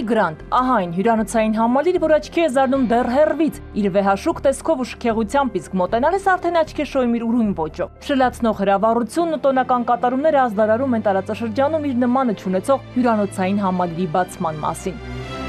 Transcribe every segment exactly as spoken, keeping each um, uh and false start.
Մուլտիգրանտ, ահա այն հյուրանոցային համալիր, որ աչքի է զարնում դեռ հեռվից, իր վեհաշուկ տեսքով ու շքեղությամբ, իսկ մոտենալիս արդեն աչքի շոյում իր ուրույն ոճով։ Շլացնող հրավառությունն ու տոնական կատարումները ազդարարում են տարածաշրջանում իր նմանը չունեցող հյուրանոցային համալիրի բացման մասին։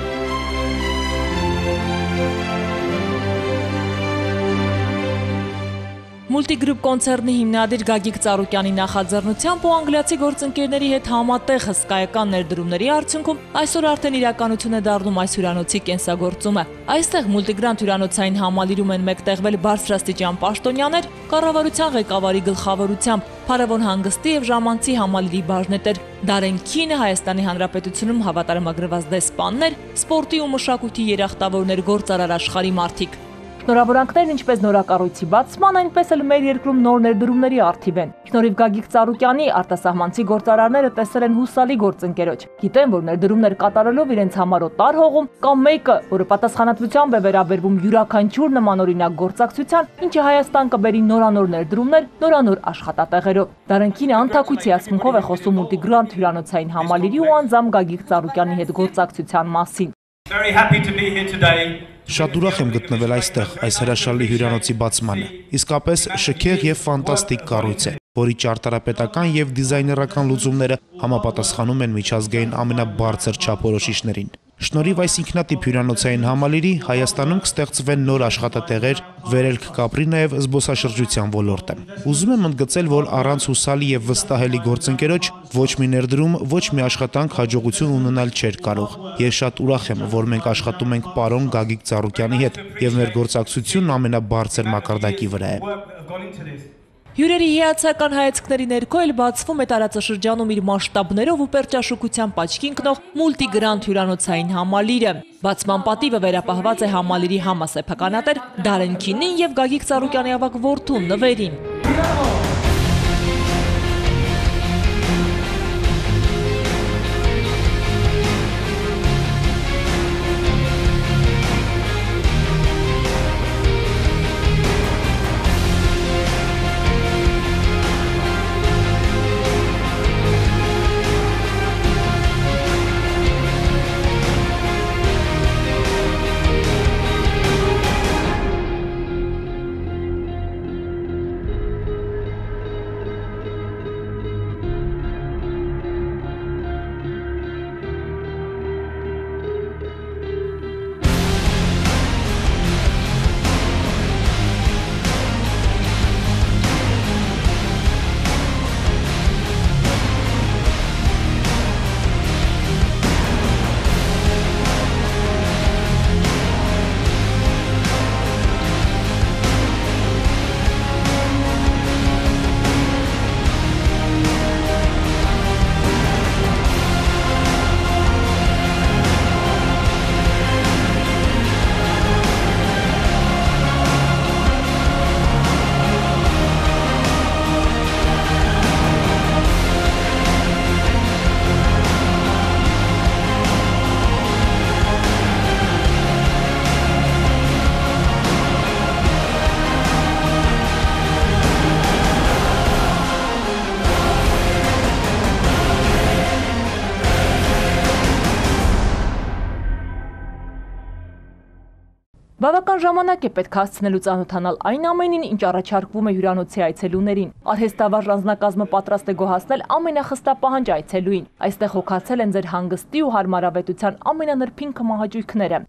Մուլտիգրուպ կոնցեռնի հիմնադիր Գագիկ Ծառուկյանի նախաձեռնությամբ ու անգլիացի գործընկերների հետ համատեղ հսկայական ներդրումների արդյունքում այսօր արդեն իրականություն է դառնում այս հյուրանոցի կենսագործումը։ Այստեղ Մուլտիգրանտ հյուրանոցային համալիրում են մեկտեղվել բարձրաստիճան պաշտոնյաներ, կառավարության ղեկավարի գլխավորությամբ, Փարավոն հանգստի եւ ժամանցի համալիրի բաժնետեր, Դարեն Քինը, Հայաստանի Հանրապետությունում հավատարմագրված դեսպաններ, սպորտի ու մշակույթի երախտավորներ, գործարար աշխարհի մարդիկ։ Շնորհավորանքներն ինչպես նորակառույցի բացման, այնպես էլ մեր երկրում նոր ներդրումների առթիվ են։ Շնորհիվ Գագիկ Ծառուկյանի արտասահմանցի գործարարները տեսել են հուսալի գործընկերոջ։ Գիտեն, որ ներդրումներ կատարելով իրենց համար օտար հողում կամ մեկը, որը պատասխանատվությամբ է վերաբերվում յուրաքանչյուր նմանօրինակ գործակցության, ինչը Հայաստան կբերի նորանոր ներդրումներ, նորանոր աշխատատեղերով։ Դարեն Քինը անթակույցի ասմունքով է խոսում Մուլտիգրանտ հյուրանոցային համալիրի ու անձամբ Գագիկ Ծառուկյանի հետ գործակցության մասին։ Very happy to be here today. Շատ ուրախ եմ գտնվել այստեղ, այս հրաշալի հյուրանոցի բացմանը։ Իսկապես շքեղ եւ ֆանտաստիկ կառույց է, որի ճարտարապետական եւ դիզայներական լուծումները համապատասխանում են միջազգային ամենաբարձր չափորոշիչներին։ Շնորհիվ այս ինքնատիպ հյուրանոցային համալիրի Հայաստանում կստեղծվեն նոր աշխատատեղեր, վերելք կապրի նաև զբոսաշրջության ոլորտը։ Ուզում եմ ընդգծել, որ առանց հուսալի եւ վստահելի գործընկերոջ ոչ մի ներդրում, ոչ մի աշխատանք հաջողություն ունենալ չէր կարող։ Ես շատ ուրախ եմ, որ մենք աշխատում ենք պարոն Գագիկ Ծառուկյանի հետ եւ մեր գործակցությունն ամենաբարձր մակարդակի վրա է։ Հյուրերի հիացական հայացքների ներքո էլ բացվում է տարածաշրջանում իր մասշտաբներով ու պերճաշուկությամբ աչքի ընկնող Մուլտիգրանտ հյուրանոցային համալիրը։ Բացման պատիվը վերապահված է համալիրի համասեփականատեր Դարեն Քինին եւ Գագիկ Ծառուկյանի ավագ որդուն Նվերին։ Բավական ժամանակ է պետք հասցնելու ծանոթանալ այն ամենին, ինչ առաջարկվում է հյուրանոցի այցելուներին։ Արհեստավար անձնակազմը պատրաստ է գոհացնել ամենախստապահանջ այցելուին։ Այստեղ հոգացել են ձեր հանգստի ու հարմարավետության ամենանրբին կմահաճույքները։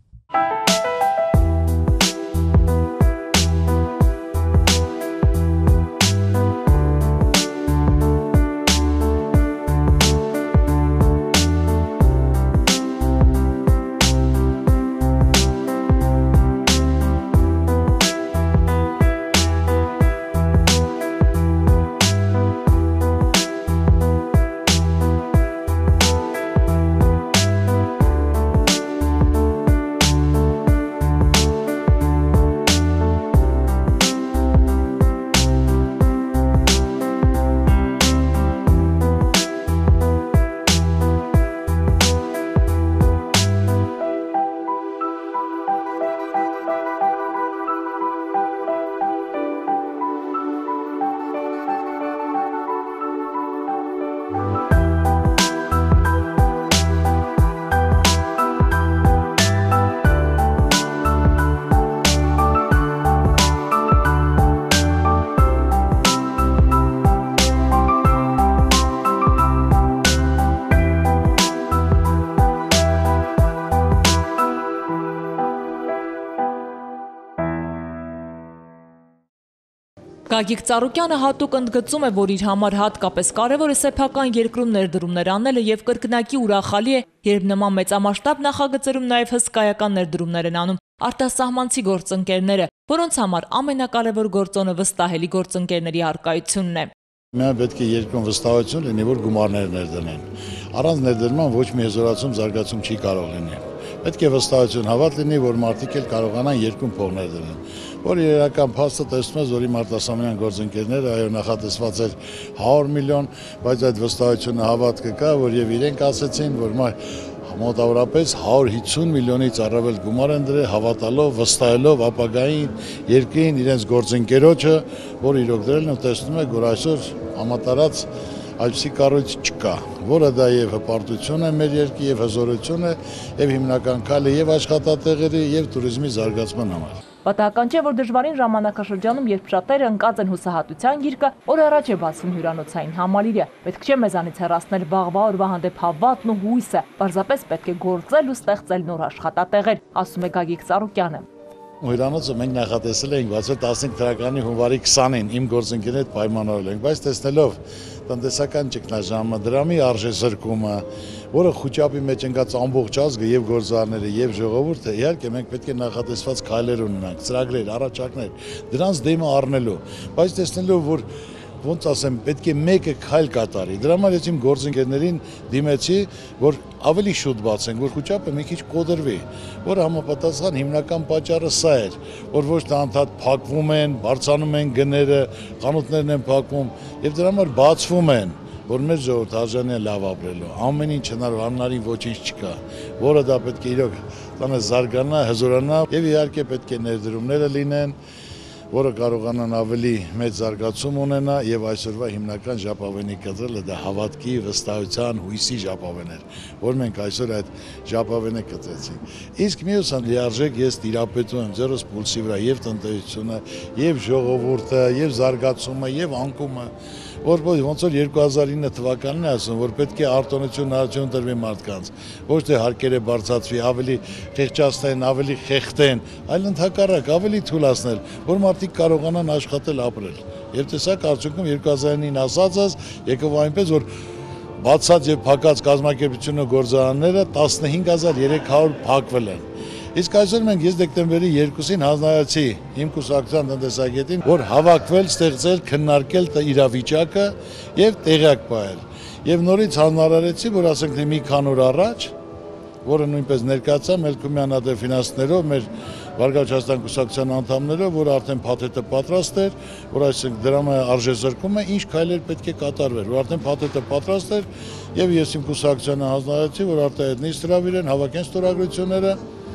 Գագիկ Ծառուկյանը հատուկ ընդգծում է, որ իր համար հատկապես կարևոր է սեփական երկրում ներդրումներ անելը եւ կրկնակի ուրախալի է, երբ նման մեծամասշտաբ նախագծերում նաեւ հսկայական ներդրումներ են անում արտասահմանցի գործընկերները, որոնց համար ամենակարևոր գործոնը վստահելի գործընկերների առկայությունն է։ Միայն պետք է երկրում վստահություն լինի, որ գումարներ ներդնեն։ Առանց ներդրման ոչ մի հզորացում զարգացում չի կարող լինել։ Պետք է վստահություն հավատ լինի, որ մարդիկ էլ կարողանան երկրում փող ներդնել։ Որ իրական փաստը տեսնում ես, որ իմ արտասահմանյան գործընկերները այո նախատեսված էր հարյուր միլիոն, բայց այդ վստահությունը հավատքը կա, որ եւ իրենք ասեցին, որ մոտավորապես հարյուր հիսուն միլիոնից առավել գումար են դրել, հավատալով, վստահելով ապագային երկրին իրենց գործընկերոջը, որ իրոք դրել են, տեսնում եք, որ այսօր համատարած այդպիսի կառույց չկա, որը դա եւ հպարտություն է մեր երկրի եւ հզորություն է եւ հիմնական քայլը եւ աշխատատեղերի եւ туриզմի զարգացման համար։ Պատահական չէ, որ դժվարին ժամանակաշրջանում, երբ շատերը ընկած են հուսահատության գիրկը, օր առաջ է բացվում հյուրանոցային համալիրը։ Պետք չէ մեզանից հեռացնել վաղվա օրվա հանդեպ հավատն ու հույսը, պարզապես պետք է գործել ու ստեղծել նոր աշխատատեղեր, ասում է Գագիկ Ծառուկյանը։ Հյուրանոցը մենք նախատեսել էինք բացել տասնհինգ թվականի հունվարի քսանին իմ գործընկերների հետ պայմանավորել ենք, բայց տեսնելով տնտեսական ճգնաժամը, դրամի արժեզրկումը, որը խուճապի մեջ ընկած ամբողջ ազգը եւ գործարարները եւ ժողովուրդը, իհարկե մենք պետք է նախատեսված քայլեր ունենանք, ծրագրեր, առաջարկներ, դրանց դեմը առնելու, բայց տեսնելով որ ոնց ասեմ, պետք է մեկը քայլ կատարի։ Դրա համար ես իմ գործընկերներին դիմեցի, որ ավելի շուտ բացենք, որ խուճապը մի քիչ կոտրվի, որ համապատասխան հիմնական պատճառը սա էր, որ ոչ թե անդադ փակվում են, բարձրանում են գները, խանութներն են փակվում եւ դրա համար բացվում են, որ մեր ժողովուրդը արժանի է լավ ապրելու։ Ամեն ինչ հնարավոր անհնարին ոչինչ չկա, որը դա պետք է իրոք տանը զարգանա, հզորանա եւ իհարկե պետք է ներդրումները լինեն, որը կարողանան ավելի մեծ զարգացում ունենա եւ այսօրվա հիմնական ժապավենի կտրելը դա հավատքի, վստահության, հույսի ժապավեն էր, որ մենք այսօր այդ ժապավենը կտրեցինք։ Իսկ մյուս լիարժեք ես տիրապետում եմ ձերս պուլսի վրա եւ տնտեսությունը, եւ ժողովուրդը, եւ զարգացումը, եւ անկումը, որ ոնց որ երկու հազար ինը թվականին է ասում, որ պետք է արտոնություն հնարավորություն տրվի մարդկանց, ոչ թե հարկերը բարձրացվի, ավելի խեղճացնեն, ավելի խեղդեն, այլ ընդհակառակ ավելի թույլատրել, որ մարդիկ կարողանան աշխատել, ապրել։ Եվ տեսակ արդյունքում երկու հազար ինը ասածս եկավ այնպես, որ բացած եւ փակած կազմակերպությունը գործարանները տասնհինգ հազար երեք հարյուր փակվել են։ Իսկ այսօր մենք ես դեկտեմբերի երկուսին հանձնարարեցի իմ կուսակցության տնտեսագետին, որ հավաքվել, ստեղծել, քննարկել իրավիճակը եւ տեղյակ պահել։ Եվ նորից հանձնարարեցի, որ ասենք մի քանի օր առաջ, որը նույնպես ներկայացա Մելքումյան ադեֆինանսներով, մեր Վարգաչաստան կուսակցության անդամներով, որ արդեն փաթեթը պատրաստ էր, որ այսինքն դրամը արժեզրկումը ինչ քայլեր պետք է կատարվեր, որ արդեն փաթեթը պատրաստ էր եւ ես իմ կուսակցությանը հանձնարարեցի, որ արտահայտ նիստ հրավիրեն, հավաքեն ստորագրությունները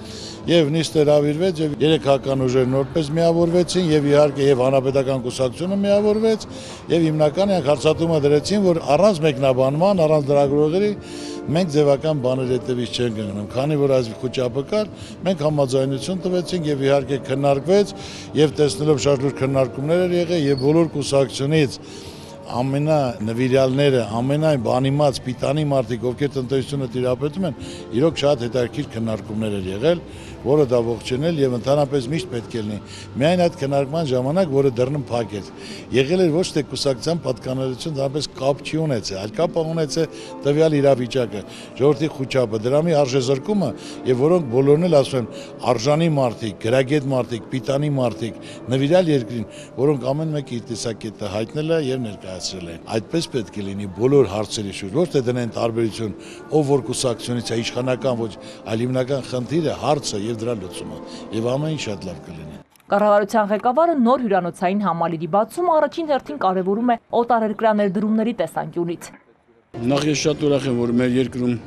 եւ նիստը հրավիրվեց եւ երեք հական ուժեր նորպես միավորվեցին եւ իհարկե եւ հանրապետական կուսակցությունը միավորվեց եւ հիմնական հարձակումը դրեցին, որ առանց մեկնաբանման, առանց դրագրողների մենք ձևական բաներ հետևից չեն գնում, քանի որ այս խոճապը կար, մենք համաձայնություն տվեցինք եւ իհարկե քննարկվեց եւ տեսնելով շատ լուրջ քննարկումներ էր եղել եւ բոլոր կուսակցությունից ամենանվիրյալները, ամենայն բանիմաց պիտանի մարդիկ, ովքեր տնտեսությունը տիրապետում են, իրոք շատ հետաքրքիր քննարկումներ էր եղել, որը դա ողջունել եւ ընդհանրապես միշտ պետք է լինի։ Միայն այդ քննարկման ժամանակ, որը դեռնում փակ էր, եղել էր ոչ թե կուսակցության պատկանելություն, դրանպես կապ չի ունեցել, այլ կապ ունեցել տվյալ իրավիճակը, ժողովրդի խոճապը, դրամի արժեզրկումը եւ որոնք բոլորն էլ ասում են արժանի մարդիկ, գրագետ մարդիկ, պիտանի մարդիկ, նվիրյալ երկրին, որոնք ամեն մեկը իր տեսակետը հայտնել է եւ ներկայացրել են։ Այդպես պետք է լինի բոլոր հարցերի շուրջ, ոչ թե դնեն տարբերություն, ով որ կուսակցությունից է իշխանական ոչ, այլ հիմնական խնդիրը, հարցը եւ դրա լուծումը եւ ամեն ինչ շատ լավ կլինի։ Կառավարության ղեկավարը նոր հյուրանոցային համալիրի բացումը առաջին հերթին կարևորում է օտարերկրաներդրումների տեսանկյունից։ Նախ ես շատ ուրախ եմ, որ մեր երկրում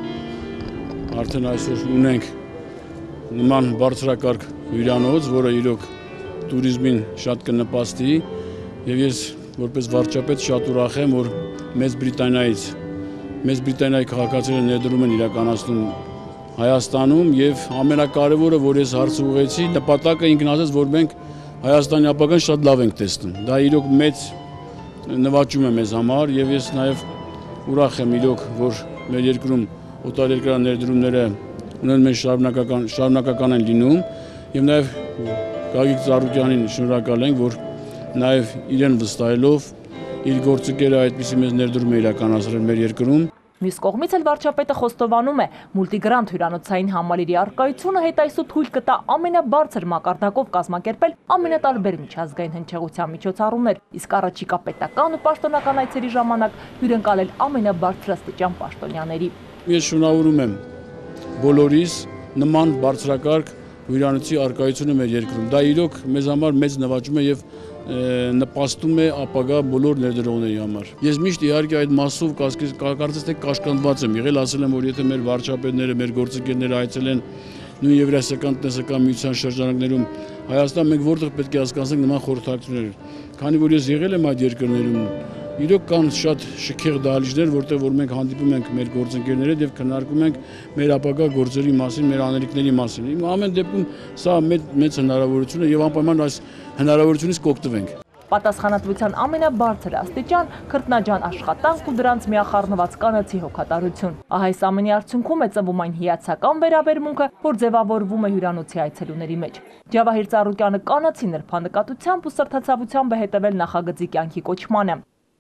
արդեն այսօր ունենք նման բարձրակարգ հյուրանոց, որը իրոք туриզմին շատ կնպաստի եւ ես որպես վարչապետ շատ ուրախ եմ, որ Մեծ Բրիտանիայից Մեծ Բրիտանիայի քաղաքացիները ներդրում են իրականացնում Հայաստանում եւ ամենակարևորը, որ ես հարցը ուղղեցի, նպատակը ինքն ասեց, որ մենք Հայաստանի ապագան շատ լավ ենք տեսնում։ Դա իրոք մեծ նվաճում է մեզ համար եւ ես նաեւ ուրախ եմ իրոք, որ մեր երկրում օտարերկրյա ներդրումները ունեն մեծ շարունակական շարունակական են լինում եւ նաեւ Գագիկ Ծառուկյանին շնորհակալ ենք, որ նաև իրեն վստահելով իր գործընկերը այդպիսի մեծ ներդրում է իրականացրել մեր երկրում։ Մյուս կողմից էլ վարչապետը խոստովանում է, մուլտիգրանտ հյուրանոցային համալիրի առկայությունը հետայսու թույլ կտա ամենաբարձր մակարդակով կազմակերպել ամենատարբեր միջազգային հնչեղության միջոցառումներ, իսկ առաջիկա պետական ու պաշտոնական այցերի ժամանակ հյուրընկալել ամենաբարձրաստիճան պաշտոնյաների։ Ես շնորհավորում եմ բոլորիս նման բարձրակարգ հյուրանոցի առկայությունը մեր երկրում։ Դա իրոք մեզ համար մեծ նվաճում է եւ նպաստում է ապագա բոլոր ներդրողների համար։ Ես միշտ իհարկե այդ մասով կարծես թե կաշկանդված եմ եղել, ասել եմ, որ եթե մեր վարչապետները, մեր գործընկերները այցելեն նույն Եվրասիական տնտեսական միության շրջանակներում Հայաստան, մենք որտեղ պետք է հասկանանք նման խորհրդակցություններ։ Քանի որ ես եղել եմ այդ երկրներում, իրոք կան շատ շքեղ դահլիճներ, որտեղ որ մենք հանդիպում ենք մեր գործընկերների հետ եւ քննարկում ենք մեր ապագա գործերի մասին, մեր անելիքների մասին։ Իմ ամեն դեպքում սա մեծ մեծ հնարավորություն է եւ անպայման այս հնարավորությունից կօգտվենք։ Պատասխանատվության ամենաբարձր աստիճան քրտնաջան աշխատանք ու դրանց միախառնված կանացի հոգատարություն։ Ահա այս ամենի արդյունքում է ծնվում այն հիացական վերաբերմունքը, որ ձևավորվում է հյուրանոցի այցելուների մեջ։ Ջավահիր Ծառուկյանը կանացի նրբանկատությամբ ու սրտացավությամբ է հետևել նախագծի կյանքի կոչմանը։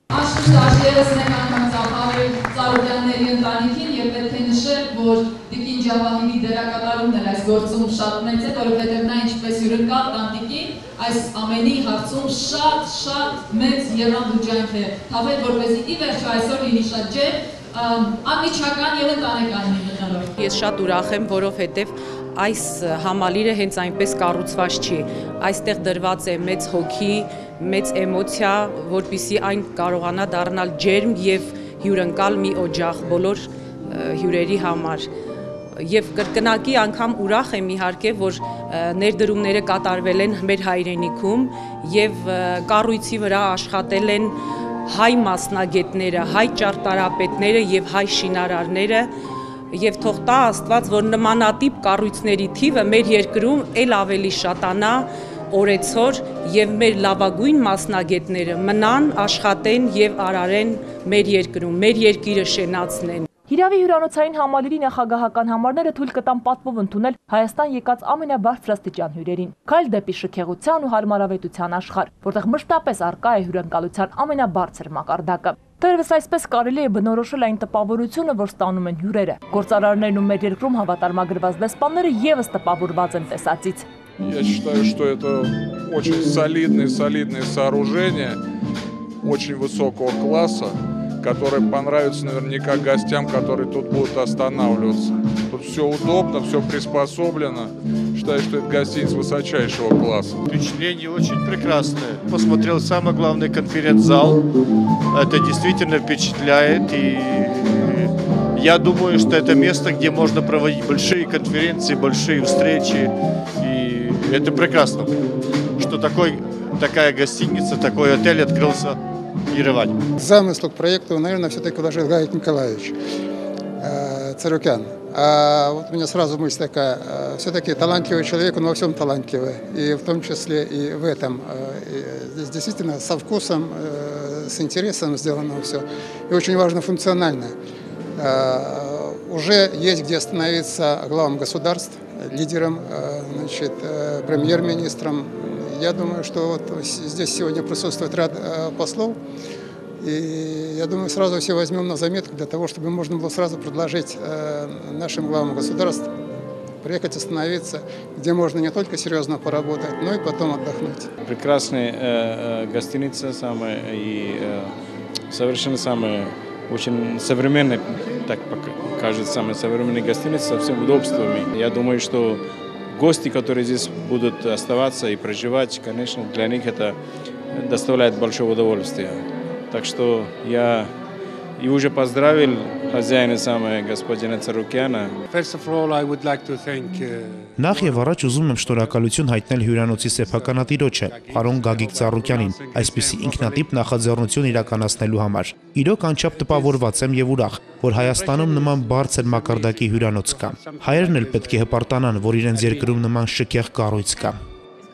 Աշխուժ ևս մեկ անգամ Ջավահիր Ծառուկյանների ընտանիքին եւ պետք է նշել, որ Տիկին Ջավահիրի դերակատարումն էլ այս գործում շատ մեծ է, որովհետեւ նա ինչպես հյուրընկալ տանտիկին այս ամենի հարցում շատ շատ մեծ եռանդուջանք է թափել, որպեսզի ի վերջո այսօր լինի շատ ջեր, անմիջական եւ ընտանեկան մի մթնոլորտ։ Ես շատ ուրախ եմ, որովհետեւ այս համալիրը հենց այնպես կառուցված չի։ Այստեղ դրված է մեծ հոգի, մեծ էմոցիա, որպեսզի այն կարողանա դառնալ ջերմ եւ հյուրընկալ մի օջախ բոլոր հյուրերի համար։ Եվ կրկնակի անգամ ուրախ եմ իհարկե, որ ներդրումները կատարվել են մեր հայրենիքում եւ կառույցի վրա աշխատել են հայ մասնագետները, հայ ճարտարապետները եւ հայ շինարարները եւ թող տա Աստված, որ նմանատիպ կառույցների թիվը մեր երկրում ել ավելի շատանա օրեցօր եւ մեր լավագույն մասնագետները մնան, աշխատեն եւ արարեն մեր երկրում, մեր երկիրը շենացնեն։ Հիրավի հյուրանոցային համալիրի նախագահական համարները թույլ կտան պատվով ընդունել Հայաստան եկած ամենաբարձրաստիճան հյուրերին։ Քայլ դեպի շքեղության ու հարմարավետության աշխարհ, որտեղ մշտապես առկա է հյուրընկալության ամենաբարձր մակարդակը։ Դեռևս այսպես կարելի է բնորոշել այն տպավորությունը, որ ստանում են հյուրերը։ Գործարարներն ու մեր երկրում հավատարմագրված դեսպանները եւս տպավորված են տեսածից։ Я считаю, что это очень солидное, солидное сооружение, очень высокого класса, которые понравятся наверняка гостям, которые тут будут останавливаться. Тут все удобно, все приспособлено. Считаю, что это гостиница высочайшего класса. Впечатление очень прекрасное. Посмотрел самый главный конференц-зал. Это действительно впечатляет. И я думаю, что это место, где можно проводить большие конференции, большие встречи. И это прекрасно, что такой, такая гостиница, такой отель открылся. Замысл к проекту, наверное, все-таки вложил Гайд Николаевич э, Царукян. А вот у меня сразу мысль такая, э, все-таки талантливый человек, он во всем талантливый, и в том числе и в этом. Э, здесь действительно со вкусом, э, с интересом сделано все, и очень важно функционально. Э, уже есть где остановиться главам государств, лидерам, э, значит, э, премьер-министрам. Я думаю, что вот здесь сегодня присутствует ряд э, послов, и я думаю, сразу все возьмем на заметку для того, чтобы можно было сразу предложить э, нашим главам государств приехать остановиться, где можно не только серьезно поработать, но и потом отдохнуть. Прекрасная э, гостиница, самая и э, совершенно самая очень современная, так кажется, самая современная гостиница со всеми удобствами. Я думаю, что гости, которые здесь будут оставаться и проживать, конечно, для них это доставляет большое удовольствие. Так что я и уже поздравил хозяина самого господина Царукяна. First of all, I would like to thank Նախ եւ առաջ ուզում եմ շնորհակալություն հայտնել հյուրանոցի սեփականատիրոջը Պարոն Գագիկ Ծառուկյանին, այսպիսի ինքնատիպ նախաձեռնություն իրականացնելու համար։ Իրոք անչափ տպավորված եմ եւ ուրախ, որ Հայաստանում նման բարձր մակարդակի հյուրանոց կա։ Հայերն էլ պետք է հպարտանան, որ իրենց երկրում նման շքեղ կառույց կա։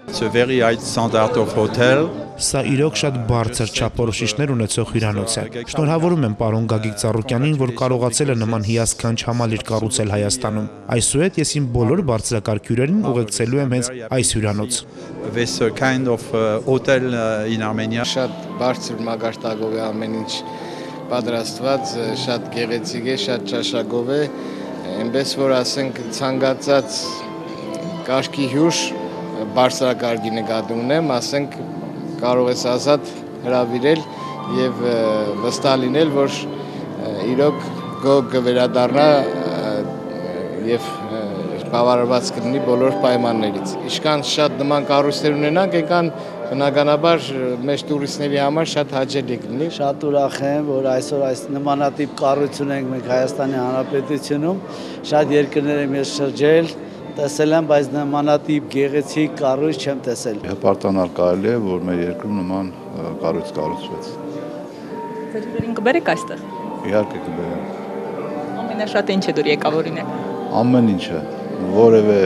It's a very high standard of hotel. Սա իրոք շատ բարձր չափորոշիչներ ունեցող հյուրանոց է։ Շնորհավորում եմ պարոն Գագիկ Ծառուկյանին, որ կարողացել է նման հիասքանչ համալիր կառուցել Հայաստանում։ Այսուհետ ես իմ բոլոր բարձրակարգ հյուրերին ուղեկցելու եմ հենց այս հյուրանոց։ This kind of uh, hotel uh, in Armenia. Շատ բարձր մագարտակով է ամեն ինչ պատրաստված, շատ գեղեցիկ է, շատ ճաշակով է, այնպես որ ասենք ցանկացած կարգի հյուր բարձրակարգի նկատի ունեմ, ասենք կարող ես ազատ հրավիրել եւ վստահ լինել, որ իրոք գոհ կվերադառնա եւ բավարարված կլինի բոլոր պայմաններից։ Ինչքան շատ նման կառույցներ ունենանք, այնքան բնականաբար մեր տուրիստների համար շատ հաճելի կլինի։ Շատ ուրախ եմ, որ այսօր այս նմանատիպ կառույց ունենք մենք Հայաստանի Հանրապետությունում, շատ երկրներ եմ ես շրջել, տեսել եմ, բայց նմանատիպ գեղեցիկ կառույց չեմ տեսել։ Հպարտանալ կարելի է, որ մեր երկրում նման կառույց կառուցվեց։ Ձեր հյուրերին կբերեք այստեղ։ Իհարկե կբերեմ։ Ամենաշատը ինչ է դուր եկավ օրինակ։ Ամեն ինչը, որևէ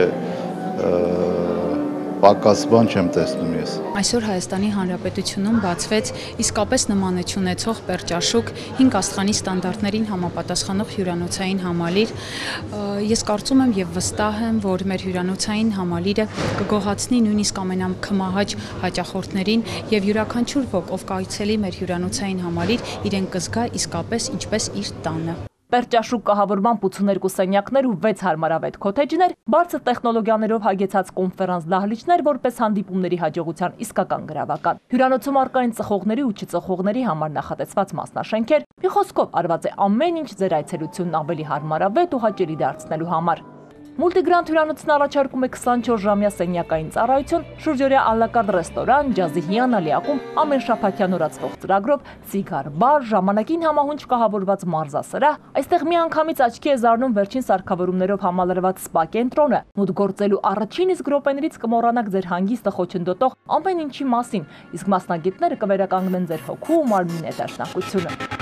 պակաս բան չեմ տեսնում ես։ Այսօր Հայաստանի Հանրապետությունում բացվեց իսկապես նմանություն ունեցող պերճաշուկ հինգ աստղանի ստանդարտներին համապատասխանող հյուրանոցային համալիր։ Ես կարծում եմ եւ վստահ եմ, որ մեր հյուրանոցային համալիրը կգոհացնի նույնիսկ ամենաքմահաճ հաճախորդներին եւ յուրաքանչյուր ոք, ով կայցելի մեր հյուրանոցային համալիր, իրեն կզգա իսկապես ինչպես իր տանը։ Պերճաշուկ կահավորման ութսուներկու սենյակներ ու վեց հարմարավետ քոթեջներ, բարձր տեխնոլոգիաներով հագեցած կոնֆերանս դահլիճներ, որպես հանդիպումների հաջողության իսկական գրավական։ Հյուրանոցում առկային ծխողների ու չծխողների համար նախատեսված մասնաշենքեր, մի խոսքով արված է ամեն ինչ ձեր այցելությունն ավելի հարմարավետ ու հաճելի դարձնելու համար։ Մուլտիգրանդ հյուրանոցն առաջարկում է քսանչորս ժամյա սենյակային ծառայություն, շուրջօրյա ալակարտ ռեստորան, ջազի հիանալի ակումբ, ամեն շաբաթյա նորացվող ծրագրով, սիգար բար, ժամանակին համահունչ կահավորված մարզասրահ, այստեղ միանգամից աչքի է զարնում վերջին սարքավորումներով համալրված սպա կենտրոնը։ Մուտք գործելու առաջին իսկ րոպեներից կմոռանաք ձեր հանգիստը խոչընդոտող ամեն ինչի մասին, իսկ մասնագետները կվերականգնեն ձեր հոգու ու մարմնի ներդաշնակությունը։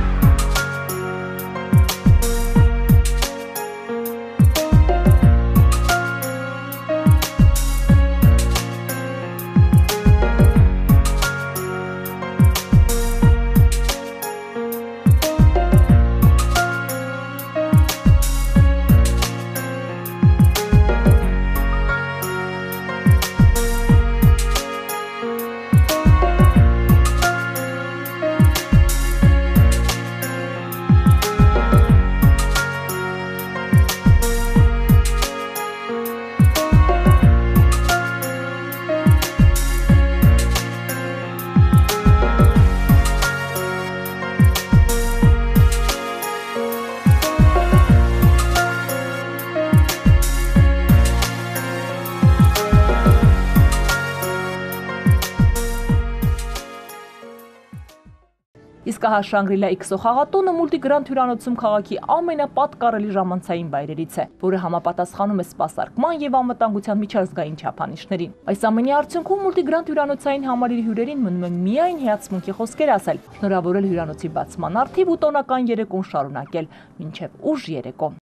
Իսկ ահա Շանգրիլա Իքսո խաղատունը Մուլտիգրանդ հյուրանոցում քաղաքի ամենապատկառելի ժամանցային վայրերից է, որը համապատասխանում է սպասարկման եւ անվտանգության միջազգային չափանիշներին։ Այս ամենի արդյունքում Մուլտիգրանդ հյուրանոցային համալիրի հյուրերին մնում է միայն հիացմունքի խոսքեր ասել, շնորհավորել հյուրանոցի բացման առթիվ ու տոնական երեկոն շարունակել մինչև ուշ երեկո։